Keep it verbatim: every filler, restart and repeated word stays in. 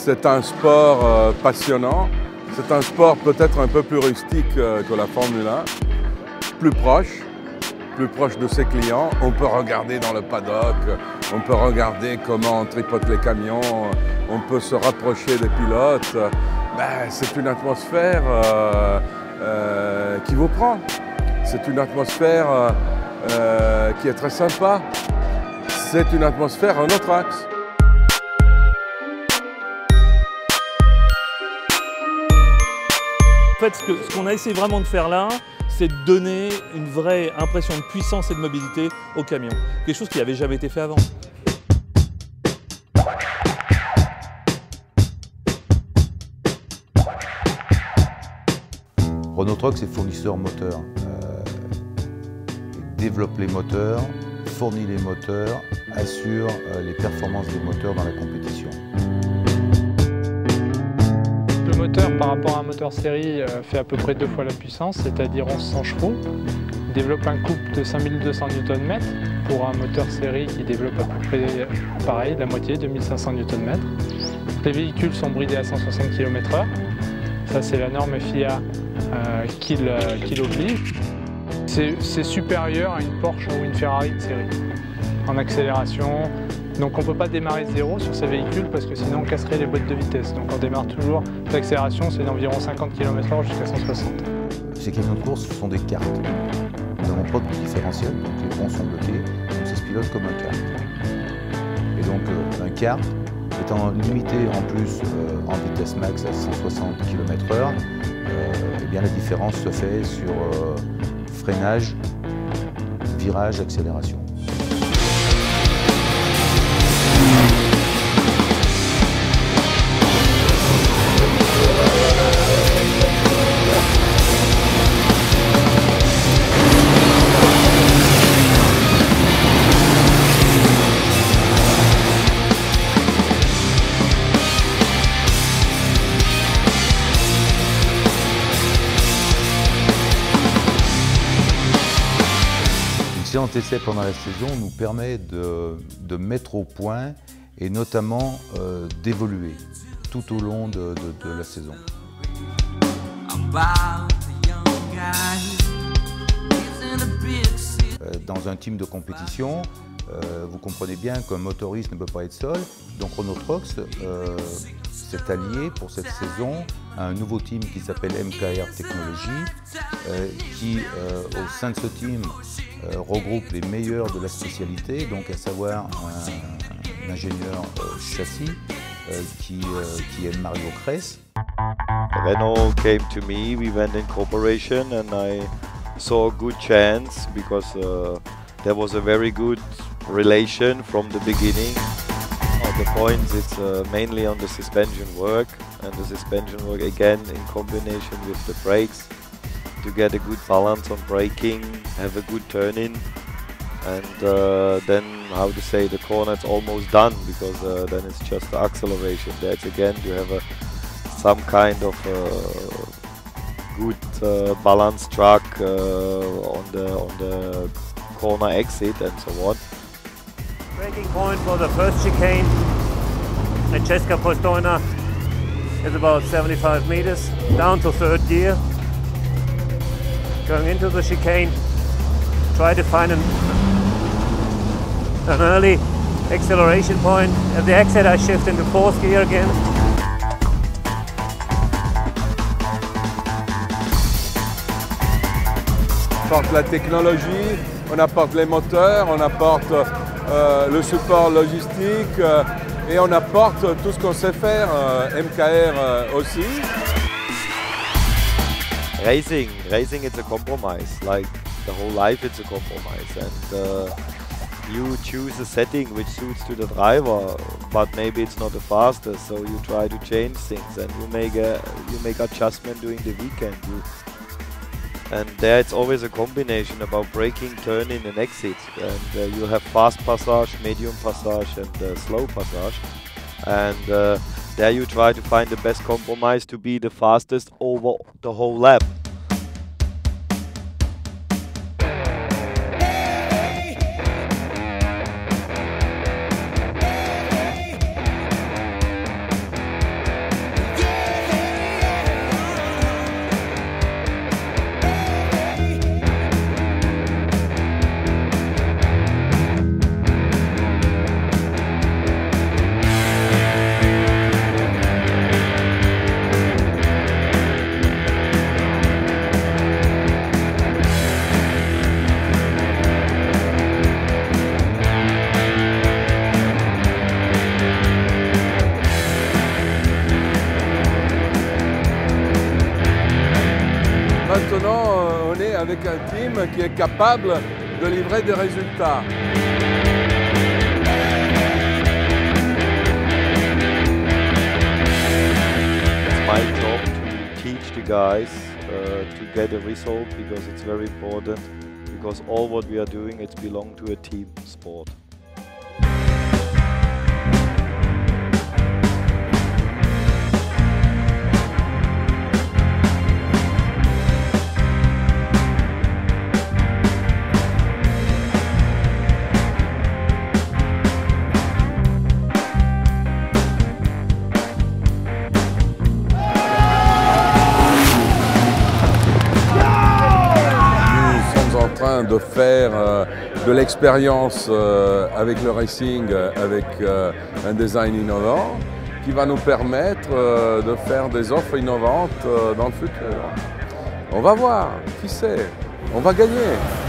C'est un sport euh, passionnant. C'est un sport peut-être un peu plus rustique euh, que la Formule un, plus proche, plus proche de ses clients. On peut regarder dans le paddock, on peut regarder comment on tripote les camions, on peut se rapprocher des pilotes. Ben, c'est une atmosphère euh, euh, qui vous prend. C'est une atmosphère euh, euh, qui est très sympa. C'est une atmosphère en notre axe. En fait, ce qu'on a essayé vraiment de faire là, c'est de donner une vraie impression de puissance et de mobilité au camion. Quelque chose qui n'avait jamais été fait avant. Renault Trucks est fournisseur moteur. Euh, développe les moteurs, fournit les moteurs, assure euh, les performances des moteurs dans la compétition. Le moteur par rapport à un moteur série fait à peu près deux fois la puissance, c'est-à-dire onze cents chevaux. Il développe un couple de cinq mille deux cents newton mètres pour un moteur série qui développe à peu près pareil, la moitié, deux mille cinq cents newton mètres. Les véhicules sont bridés à cent soixante kilomètres heure. Ça, c'est la norme F I A euh, qui l'oblige. C'est supérieur à une Porsche ou une Ferrari de série en accélération. Donc on ne peut pas démarrer de zéro sur ces véhicules parce que sinon on casserait les boîtes de vitesse. Donc on démarre toujours, l'accélération c'est d'environ cinquante kilomètres heure jusqu'à cent soixante. Ces camions de course, ce sont des cartes. Nous avons propre différentiel, donc les ponts sont bloqués, donc ça se pilote comme un kart. Et donc euh, un kart, étant limité en plus euh, en vitesse max à cent soixante kilomètres heure, euh, eh bien la différence se fait sur euh, freinage, virage, accélération. Un essai pendant la saison nous permet de, de mettre au point et notamment euh, d'évoluer tout au long de, de, de la saison. Euh, dans un team de compétition, euh, vous comprenez bien qu'un motoriste ne peut pas être seul, donc Renault Trucks euh, s'est allié pour cette saison à un nouveau team qui s'appelle M K R Technologies, euh, qui euh, au sein de ce team euh, regroupe les meilleurs de la spécialité, donc à savoir un, un ingénieur euh, châssis euh, qui, euh, qui est Mario Cress. Renault came to me, we went in cooperation and I saw a good chance because uh, there was a very good relation from the beginning. The points, it's uh, mainly on the suspension work, and the suspension work again in combination with the brakes to get a good balance on braking, have a good turn-in, and uh, then, how to say, the corner it's almost done because uh, then it's just the acceleration. That's again to have a, some kind of uh, good uh, balanced track uh, on the on the corner exit and so on. Braking point for the first chicane at Česká Postojna is about seventy-five meters, down to third gear. Going into the chicane, try to find an, an early acceleration point. At the exit I shift into fourth gear again. On apporte la technologie, on apporte les moteurs, on apporte Euh, le support logistique euh, et on apporte tout ce qu'on sait faire, euh, M K R euh, aussi. Racing, racing it's a compromise, like the whole life it's a compromise, and uh, you choose a setting which suits to the driver, but maybe it's not the fastest, so you try to change things and you make a you make adjustment during the weekend. You, And there it's always a combination about braking, turning and exit. And uh, you have fast passage, medium passage and uh, slow passage. And uh, there you try to find the best compromise to be the fastest over the whole lap. maintenant, on est avec un team qui est capable de livrer des résultats. It's my job to teach the guys uh, to get a result, because it's very important, because all what we are doing, it belongs to a team sport. De faire euh, de l'expérience euh, avec le racing, euh, avec euh, un design innovant qui va nous permettre euh, de faire des offres innovantes euh, dans le futur. On va voir, qui sait, on va gagner.